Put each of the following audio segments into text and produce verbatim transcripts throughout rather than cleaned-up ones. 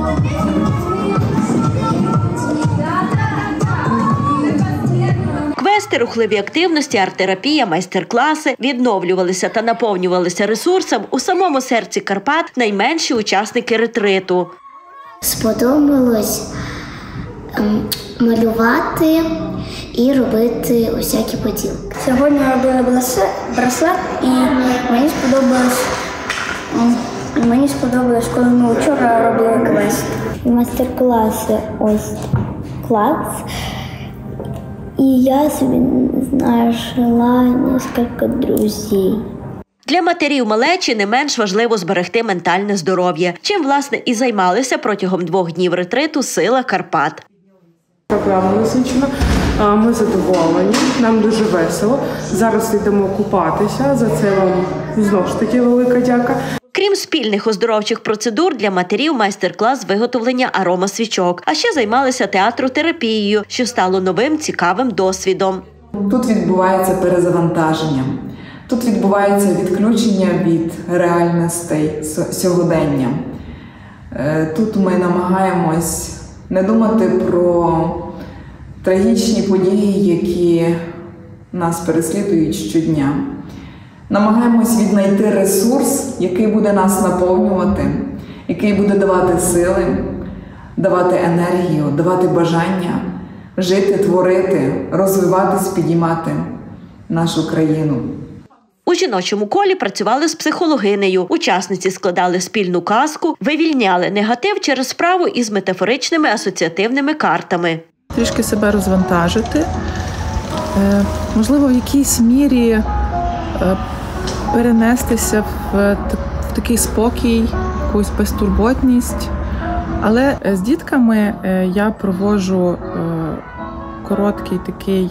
Квести, рухливі активності, арт-терапія, майстер-класи відновлювалися та наповнювалися ресурсом у самому серці Карпат найменші учасники ретриту. Сподобалось малювати і робити усякі поділки. Сьогодні робили браслет і мені сподобалось, мені сподобалось, коли ми вчора робили квест. Майстер-класи ось клас. І я собі знайшла кілька друзів. Для матерів малечі не менш важливо зберегти ментальне здоров'я, чим, власне, і займалися протягом двох днів ретриту «Сила Карпат». Програма насичена, ми задоволені, нам дуже весело. Зараз йдемо купатися, за це вам знову ж таки велика дяка. Крім спільних оздоровчих процедур, для матерів майстер-клас з виготовлення аромасвічок. А ще займалися театротерапією, що стало новим цікавим досвідом. Тут відбувається перезавантаження. Тут відбувається відключення від реальностей сьогодення. Тут ми намагаємось не думати про трагічні події, які нас переслідують щодня. Намагаємось віднайти ресурс, який буде нас наповнювати, який буде давати сили, давати енергію, давати бажання жити, творити, розвиватись, підіймати нашу країну. У жіночому колі працювали з психологинею. Учасниці складали спільну казку, вивільняли негатив через справу із метафоричними асоціативними картами. Трішки себе розвантажити, можливо, в якійсь мірі перенестися в такий спокій, якусь безтурботність. Але з дітками я проводжу короткий такий,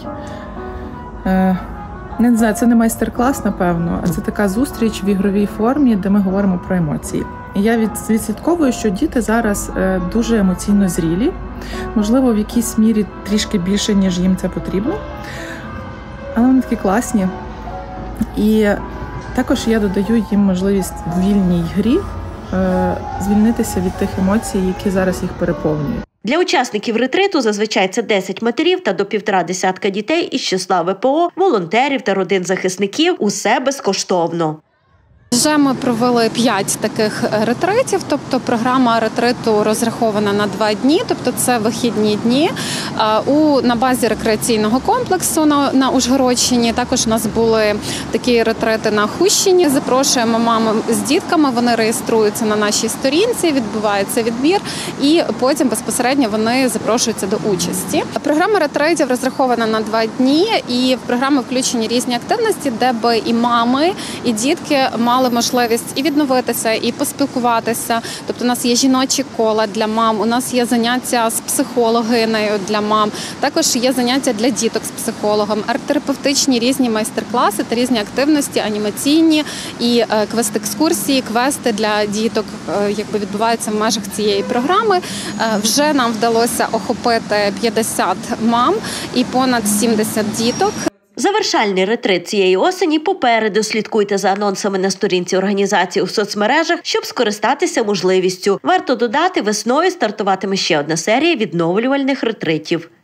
не знаю, це не майстер-клас, напевно, а це така зустріч в ігровій формі, де ми говоримо про емоції. І я відслідковую, що діти зараз дуже емоційно зрілі, можливо, в якійсь мірі трішки більше, ніж їм це потрібно, але вони такі класні. І також я додаю їм можливість в вільній грі е, звільнитися від тих емоцій, які зараз їх переповнюють. Для учасників ретриту зазвичай це десять матерів та до півтора десятка дітей із числа В П О, волонтерів та родин захисників. Усе безкоштовно. Вже ми провели п'ять таких ретритів, тобто програма ретриту розрахована на два дні, тобто це вихідні дні. У, на базі рекреаційного комплексу на, на Ужгородщині також у нас були такі ретрити на Хущині. Запрошуємо мами з дітками, вони реєструються на нашій сторінці, відбувається відбір і потім безпосередньо вони запрошуються до участі. Програма ретритів розрахована на два дні і в програму включені різні активності, де би і мами, і дітки мали можливість і відновитися, і поспілкуватися. Тобто у нас є жіночі кола для мам, у нас є заняття з психологинею для мам, також є заняття для діток з психологом, арт-терапевтичні різні майстер-класи та різні активності, анімаційні і квест-екскурсії, квести для діток, якби відбуваються в межах цієї програми. Вже нам вдалося охопити п'ятдесят мам і понад сімдесят діток. Завершальний ретрит цієї осені попереду. Слідкуйте за анонсами на сторінці організації у соцмережах, щоб скористатися можливістю. Варто додати, весною стартуватиме ще одна серія відновлювальних ретритів.